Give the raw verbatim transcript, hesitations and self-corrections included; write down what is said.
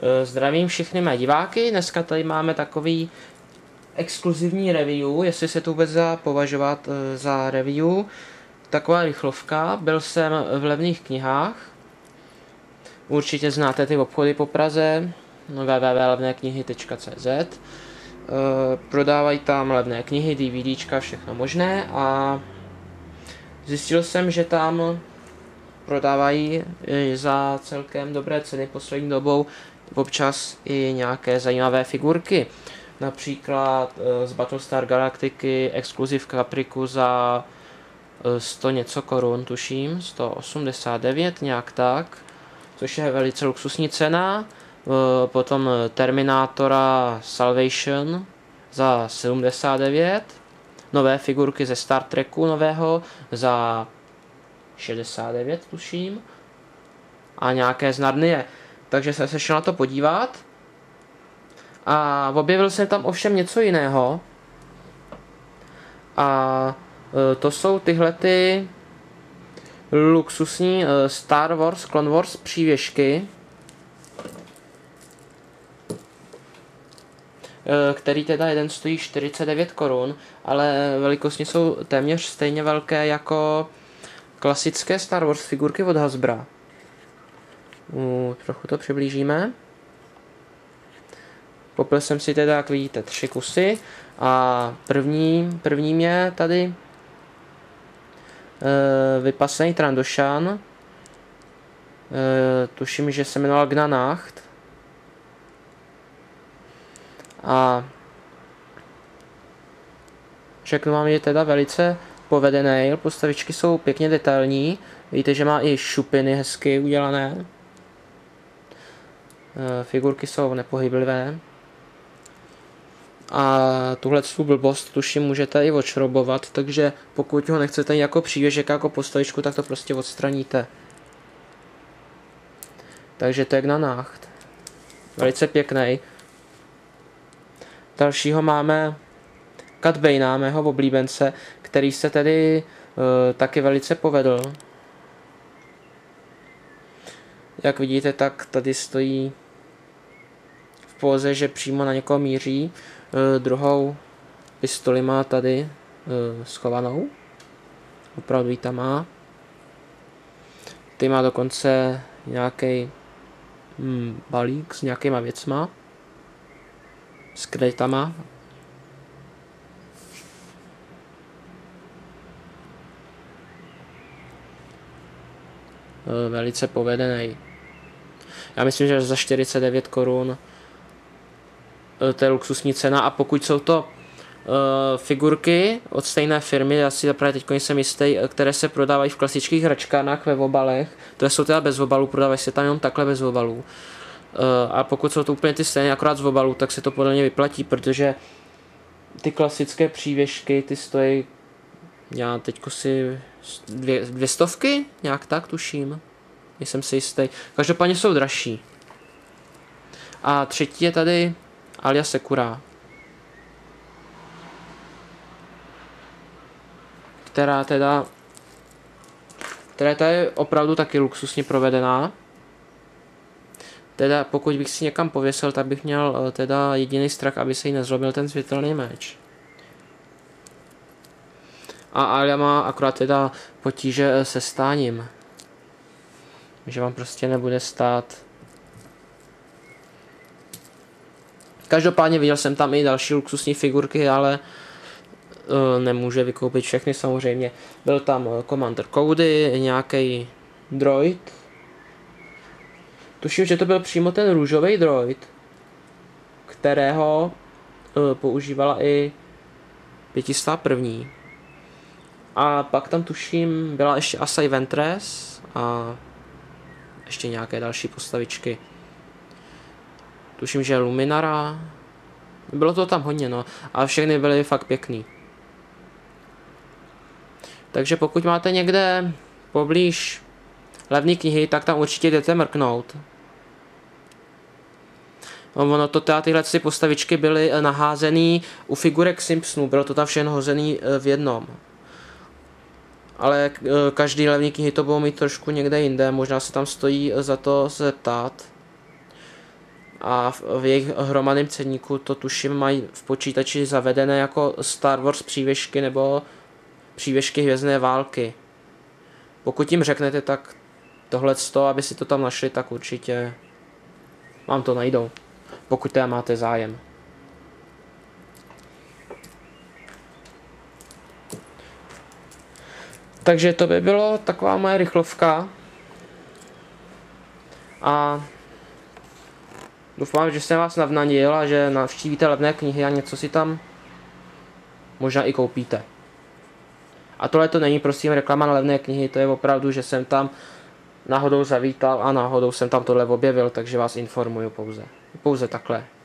Zdravím všechny mé diváky, dneska tady máme takový exkluzivní review, jestli se to vůbec dá považovat za review. Taková rychlovka, byl jsem v levných knihách, určitě znáte ty obchody po Praze, w w w tečka levné knihy tečka c z. Prodávají tam levné knihy, DVDčka, všechno možné a zjistil jsem, že tam prodávají za celkem dobré ceny poslední dobou občas i nějaké zajímavé figurky. Například z Battlestar Galactiky exkluziv Capriku za sto něco korun, tuším, sto osmdesát devět, nějak tak, což je velice luxusní cena. Potom Terminátora Salvation za sedmdesát devět, nové figurky ze Star Treku nového za šedesát devět, tuším, a nějaké z Narnie. Takže jsem se šel na to podívat a objevil jsem tam ovšem něco jiného. A to jsou tyhle ty luxusní Star Wars, Clone Wars přívěšky, který teda jeden stojí čtyřicet devět korun, ale velikostně jsou téměř stejně velké jako klasické Star Wars figurky od Hasbra. Uh, trochu to přiblížíme. Koupil jsem si teda, jak vidíte, tři kusy a první, prvním je tady uh, vypasený Trandoshan. Uh, tuším, že se jmenoval Gnanacht. A řeknu vám, že je teda velice povedený, postavičky jsou pěkně detailní, vidíte, že má i šupiny hezky udělané, figurky jsou nepohyblivé a tuhle blbost tuším můžete i odšroubovat, takže pokud ho nechcete jako přívěšek, jako postavičku, tak to prostě odstraníte. Takže to je Gnanacht, velice pěkný. Dalšího máme Cad Banea, mého oblíbence, který se tedy uh, taky velice povedl. Jak vidíte, tak tady stojí v póze, že přímo na někoho míří. Uh, druhou pistoli má tady uh, schovanou. Opravdu ji tam má. Tady má dokonce nějaký hmm, balík s nějakýma věcma. S kreditama. Velice povedený. Já myslím, že za čtyřicet devět korun to je luxusní cena a pokud jsou to uh, figurky od stejné firmy, já si zaprvé teď nejsem jistý, které se prodávají v klasických hračkárnách ve obalech, to jsou teda bez obalů, prodávají se tam jenom takhle bez obalů. Uh, a pokud jsou to úplně ty stejné, akorát z obalů, tak se to podle mě vyplatí, protože ty klasické přívěšky, ty stojí, já teďko si dvě, dvě stovky, nějak tak tuším, nejsem si jistý, každopádně jsou dražší. A třetí je tady Alia Secura, která teda, která teda je opravdu taky luxusně provedená. Teda pokud bych si někam pověsil, tak bych měl teda jediný strach, aby se jí nezlobil ten světelný meč. A Alia má akorát teda potíže se stáním. Že vám prostě nebude stát. Každopádně viděl jsem tam i další luxusní figurky, ale uh, nemůže vykoupit všechny samozřejmě. Byl tam Commander Cody, nějaký droid. Tuším, že to byl přímo ten růžový droid, kterého uh, používala i pětistá první. A pak tam tuším byla ještě Asai Ventress a ještě nějaké další postavičky. Tuším, že Luminara. Bylo to tam hodně, no. A všechny byly fakt pěkný. Takže pokud máte někde poblíž levné knihy, tak tam určitě jdete mrknout. Ono to teda tyhle postavičky byly naházený u figurek Simpsonů, bylo to tam všechno hozený v jednom. Ale každý levný knihy to budou mít trošku někde jinde, možná se tam stojí za to se ptát. a v, v jejich hromadném ceníku to tuším mají v počítači zavedené jako Star Wars přívěšky nebo přívěšky Hvězdné války. Pokud jim řeknete, tak tohleto, aby si to tam našli, tak určitě vám to najdou, pokud teda máte zájem. Takže to by bylo taková moje rychlovka. A doufám, že jsem vás navnadil a že navštívíte levné knihy a něco si tam možná i koupíte. A tohle to není prosím reklama na levné knihy, to je opravdu, že jsem tam náhodou zavítal a náhodou jsem tam tohle objevil, takže vás informuju pouze. Pouze takhle.